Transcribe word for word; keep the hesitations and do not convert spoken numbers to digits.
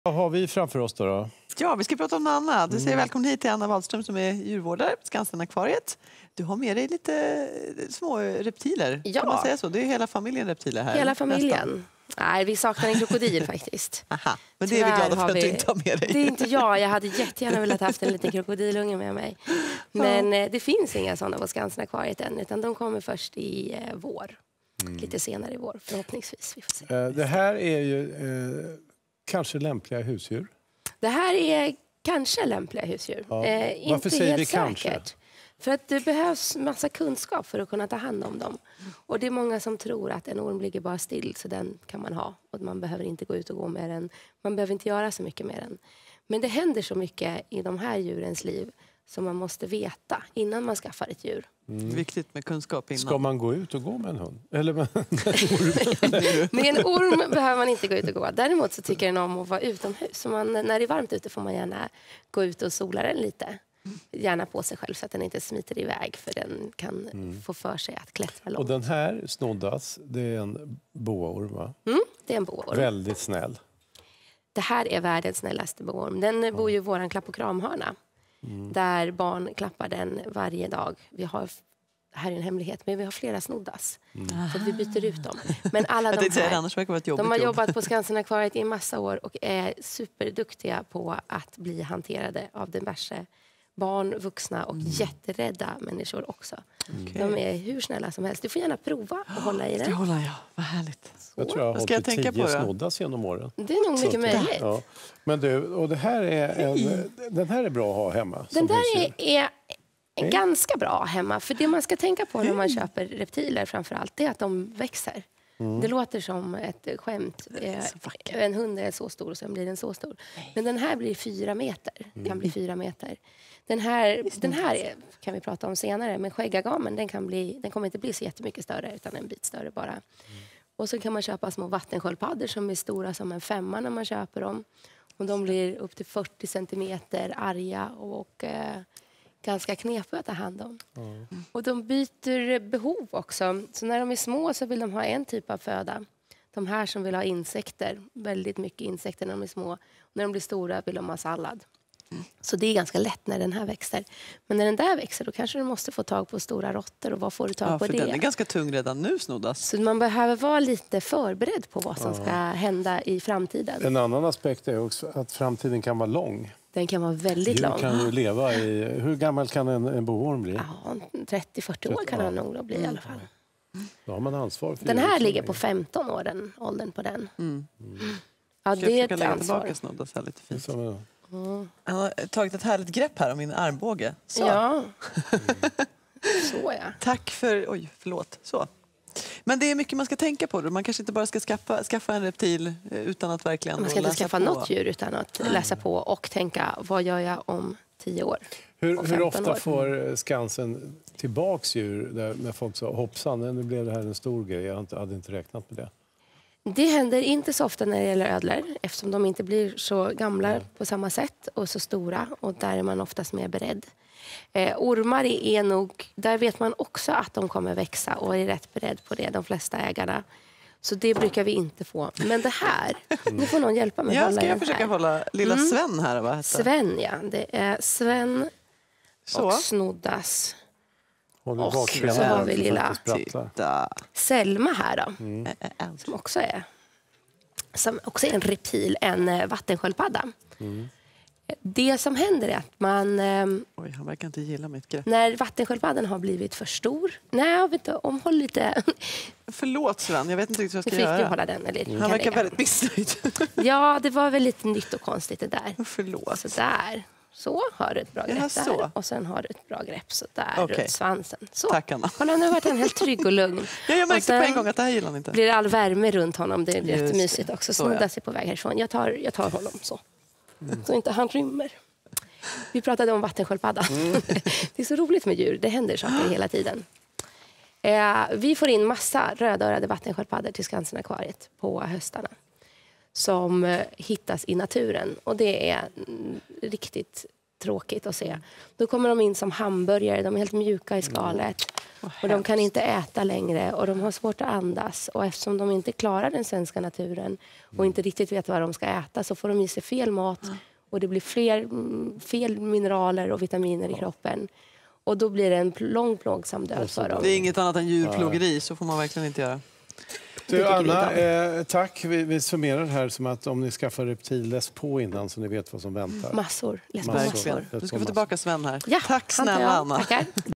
Vad har vi framför oss då? då? Ja, vi ska prata om något annat. Du säger välkommen hit till Anna Wallström som är djurvårdare på Skansen-akvariet. Du har med dig lite små reptiler, ja. Kan man säga så? Det är hela familjen reptiler här. Hela familjen. Nästan. Nej, vi saknar en krokodil faktiskt. Aha, men det är vi glada för att vi... du inte har med dig. Det är inte jag. Jag hade jättegärna velat ha haft en liten krokodilunge med mig. Men ja. Det finns inga sådana på Skansen-akvariet än, utan de kommer först i eh, vår. Mm. Lite senare i vår, förhoppningsvis. Vi får se. Uh, det här är ju uh, kanske lämpliga husdjur. Det här är kanske lämpliga husdjur. Ja. Eh, Varför inte säger helt vi säkert. kanske? För att det behövs massa kunskap för att kunna ta hand om dem. Och det är många som tror att en orm ligger bara still, så den kan man ha. Och man behöver inte gå ut och gå med den. Man behöver inte göra så mycket med den. Men det händer så mycket i de här djurens liv som man måste veta innan man skaffar ett djur. Mm. Viktigt med kunskap innan. Ska man gå ut och gå med en hund? Eller med en orm? Med en orm behöver man inte gå ut och gå. Däremot så tycker den om att vara utomhus. Så man, när det är varmt ute får man gärna gå ut och sola den lite. Gärna på sig själv så att den inte smiter iväg, för den kan mm. få för sig att klättra långt. Och den här snoddas, det är en boaorm, va? Mm, det är en boaorm. Väldigt snäll. Det här är världens snällaste boaorm. Den ja. bor ju i våran klapp- och kramhörna. Mm. Där barn klappar den varje dag. Vi har, här är en hemlighet, men vi har flera snoddas. Mm. Så att vi byter ut dem. Men alla de här, annars verkar vara ett de har jobb. jobbat på Skansen-akvariet i massa år och är superduktiga på att bli hanterade av den värsta. Barn, vuxna och mm. jätterädda människor också. Okay. De är hur snälla som helst. Du får gärna prova att hålla i den. Det håller jag. Vad härligt. Så. Jag tror jag har Ska jag hållit tänka tio på snoddas genom åren. Det är nog mycket möjligt. Ja. Men du, och det här är en, den här är bra att ha hemma. Den där är, är okay. ganska bra hemma. För det man ska tänka på när man köper reptiler framförallt, det är att de växer. Mm. Det låter som ett skämt. En hund är så stor och sen blir den så stor. Men den här blir fyra meter. Mm. Kan bli fyra meter. Den här, den här är, kan vi prata om senare. Men skäggagamen, den, kan bli, den kommer inte bli så jättemycket större, utan en bit större bara. Mm. Och så kan man köpa små vattensköldpaddor som är stora som en femma när man köper dem. Och de blir upp till fyrtio centimeter arga och eh, ganska knepiga att ta hand om. Mm. Och de byter behov också. Så när de är små så vill de ha en typ av föda. De här som vill ha insekter, väldigt mycket insekter när de är små. Och när de blir stora vill de ha sallad. Mm. Så det är ganska lätt när den här växer. Men när den där växer då kanske du måste få tag på stora råttor. Och vad får du tag ja, på för det? Den är ganska tung redan nu snoddas. Så man behöver vara lite förberedd på vad som ja. ska hända i framtiden. En annan aspekt är också att framtiden kan vara lång. Den kan vara väldigt djur lång. Kan ju leva i, hur gammal kan en, en boorm bli? Ja, trettio till fyrtio år kan den nog bli mm. i alla fall. Då har man ansvar för den här ligger på femton år, den, åldern på den. Mm. Mm. Ja, det är ett lägga ansvar. Tillbaka snoddas här lite fint. Mm. Han har tagit ett härligt grepp här om min armbåge. Så. Ja. Så ja. Tack för, oj förlåt, så. Men det är mycket man ska tänka på. Man kanske inte bara ska skaffa, skaffa en reptil utan att verkligen Man ska inte skaffa på. något djur utan att läsa på och tänka, vad gör jag om tio år? Hur, hur ofta år? får Skansen tillbaks djur där med folk sa hoppsan, nu blev det här en stor grej. Jag hade inte räknat med det. Det händer inte så ofta när det gäller ödlor eftersom de inte blir så gamla mm. på samma sätt och så stora, och där är man oftast mer beredd. Eh, ormar är nog, där vet man också att de kommer växa och är rätt beredd på det, de flesta ägarna. Så det brukar vi inte få. Men det här, mm. nu får någon hjälpa mig. Ja, ska jag försöka här. hålla lilla mm. Sven här? Vad heter? Sven, ja. Det är Sven så. och snoddas. Och så har vi lilla Selma här då. Mm. Som också är som också är en reptil, en vattensköldpadda. Mm. Det som händer är att man... Oj, han verkar inte gilla mitt grepp. När vattensköldpaddan har blivit för stor... Nej, jag vet inte, omhåll lite. Förlåt Sven, jag vet inte riktigt vad jag ska fick göra. Du hålla den, eller mm. Han verkar väldigt missnöjd. Ja, det var väl lite nytt och konstigt det där. Förlåt. Så där. Så har du ett bra grepp ja, där. Och sen har du ett bra grepp så där okay. runt svansen. Så. Tack Anna. Kolla, nu har varit en helt trygg och lugn. Ja, jag märkte på en gång att det här gillar han inte. Blir all värme runt honom. Det är Just jättemysigt det. också. Snodda sig på väg härifrån. Jag tar, jag tar honom så. Mm. Så inte han rymmer. Vi pratade om vattensköldpadda. Mm. Det är så roligt med djur. Det händer saker hela tiden. Eh, vi får in massa rödörade vattensköldpaddor till Skansen-akvariet på höstarna. Som eh, hittas i naturen. Och det är mm, riktigt tråkigt att se. Då kommer de in som hamburgare. De är helt mjuka i skalet. Och de kan inte äta längre och de har svårt att andas. Och eftersom de inte klarar den svenska naturen och inte riktigt vet vad de ska äta så får de i sig fel mat. Och det blir fler, fel mineraler och vitaminer i kroppen. Och då blir det en lång plågsam död för dem. Det är inget annat än djurplågeri, så får man verkligen inte göra. Du, Anna, eh, tack. Vi, vi summerar här som att om ni skaffar reptil, läs på innan så ni vet vad som väntar. Massor. Läs på Massor. massor. Du ska få tillbaka Sven här. Ja, tack snälla Anna. Tackar.